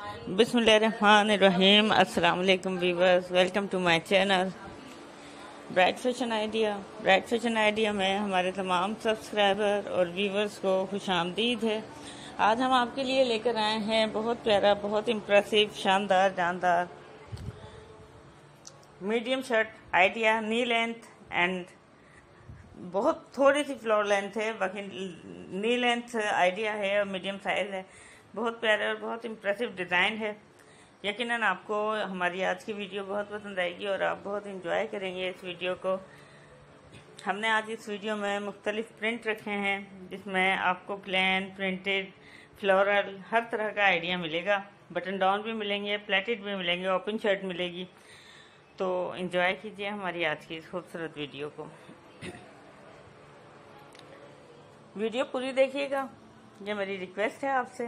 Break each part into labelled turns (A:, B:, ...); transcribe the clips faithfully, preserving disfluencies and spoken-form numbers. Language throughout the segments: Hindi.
A: बिस्मिल्लाहिर्रहमानिर्रहीम। अस्सलाम वालेकुम viewers, welcome to my channel bright fashion idea. Bright fashion idea में हमारे तमाम सब्सक्राइबर और व्यूअर्स को खुशामदीद है। आज हम आपके लिए लेकर आए हैं बहुत प्यारा, बहुत इम्प्रेसिव, शानदार, जानदार medium shirt idea. Knee length and बहुत थोड़ी सी फ्लोर लेंथ है, बाकी नी लेंथ आइडिया है और मीडियम साइज है। बहुत प्यारा और बहुत इम्प्रेसिव डिज़ाइन है। यकीनन आपको हमारी आज की वीडियो बहुत पसंद आएगी और आप बहुत इंजॉय करेंगे इस वीडियो को। हमने आज इस वीडियो में मुख्तलिफ प्रिंट रखे हैं, जिसमें आपको प्लेन, प्रिंटेड, फ्लोरल, हर तरह का आइडिया मिलेगा। बटन डाउन भी मिलेंगे, प्लेटेड भी मिलेंगे, ओपन शर्ट मिलेगी। तो इंजॉय कीजिए हमारी आज की इस खूबसूरत वीडियो को। वीडियो पूरी देखिएगा, ये मेरी रिक्वेस्ट है आपसे।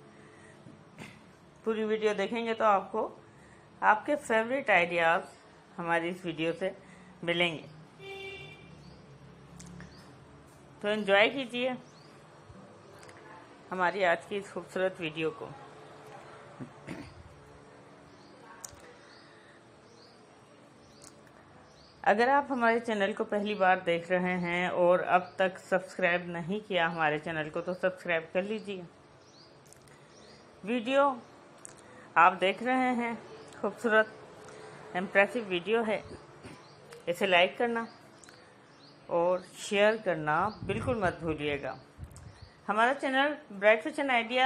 A: पूरी वीडियो देखेंगे तो आपको आपके फेवरेट आइडियाज हमारी इस वीडियो से मिलेंगे। तो एंजॉय कीजिए हमारी आज की इस खूबसूरत वीडियो को। अगर आप हमारे चैनल को पहली बार देख रहे हैं और अब तक सब्सक्राइब नहीं किया हमारे चैनल को, तो सब्सक्राइब कर लीजिए। वीडियो आप देख रहे हैं, खूबसूरत इम्प्रेसिव वीडियो है। इसे लाइक करना और शेयर करना बिल्कुल मत भूलिएगा। हमारा channel bright fashion idea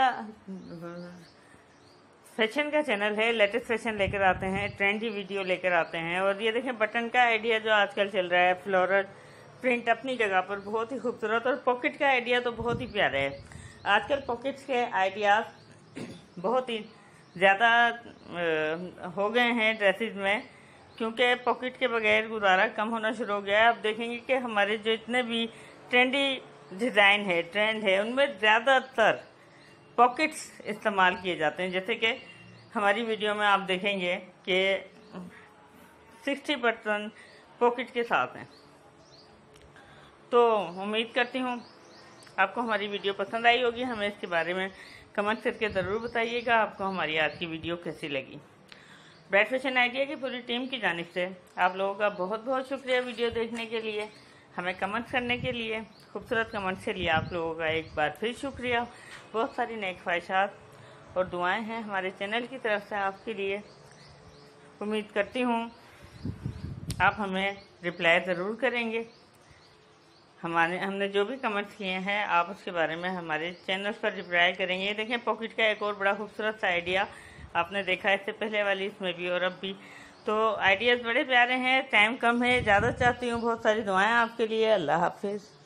A: fashion का चैनल है। लेटेस्ट फैशन लेकर आते हैं, ट्रेंडी वीडियो लेकर आते हैं। और ये देखें, बटन का आइडिया जो आजकल चल रहा है, फ्लोरल प्रिंट अपनी जगह पर बहुत ही खूबसूरत, और पॉकेट का आइडिया तो बहुत ही प्यारा है। आजकल पॉकेट्स के आइडियाज बहुत ही ज़्यादा हो गए हैं ड्रेसेस में, क्योंकि पॉकेट के बगैर गुजारा कम होना शुरू हो गया है। आप देखेंगे कि हमारे जो इतने भी ट्रेंडी डिज़ाइन है, ट्रेंड है, उनमें ज़्यादातर पॉकेट्स इस्तेमाल किए जाते हैं। जैसे कि हमारी वीडियो में आप देखेंगे कि साठ परसेंट पॉकेट के साथ हैं। तो उम्मीद करती हूँ आपको हमारी वीडियो पसंद आई होगी। हमें इसके बारे में कमेंट करके ज़रूर बताइएगा आपको हमारी आज की वीडियो कैसी लगी। ब्राइट फैशन आइडिया की पूरी टीम की जानिब से आप लोगों का बहुत बहुत शुक्रिया वीडियो देखने के लिए, हमें कमेंट करने के लिए, खूबसूरत कमेंट के लिए आप लोगों का एक बार फिर शुक्रिया। बहुत सारी नेक ख्वाहिशात और दुआएं हैं हमारे चैनल की तरफ से आपके लिए। उम्मीद करती हूँ आप हमें रिप्लाई ज़रूर करेंगे। हमारे हमने जो भी कमेंट्स किए हैं आप उसके बारे में हमारे चैनल पर रिप्लाई करेंगे। ये देखें, पॉकेट का एक और बड़ा खूबसूरत सा आइडिया आपने देखा इससे पहले वाली, इसमें भी और अब भी। तो आइडियाज़ बड़े प्यारे हैं। टाइम कम है, ज़्यादा चाहती हूँ। बहुत सारी दुआएं आपके लिए। अल्लाह हाफिज़।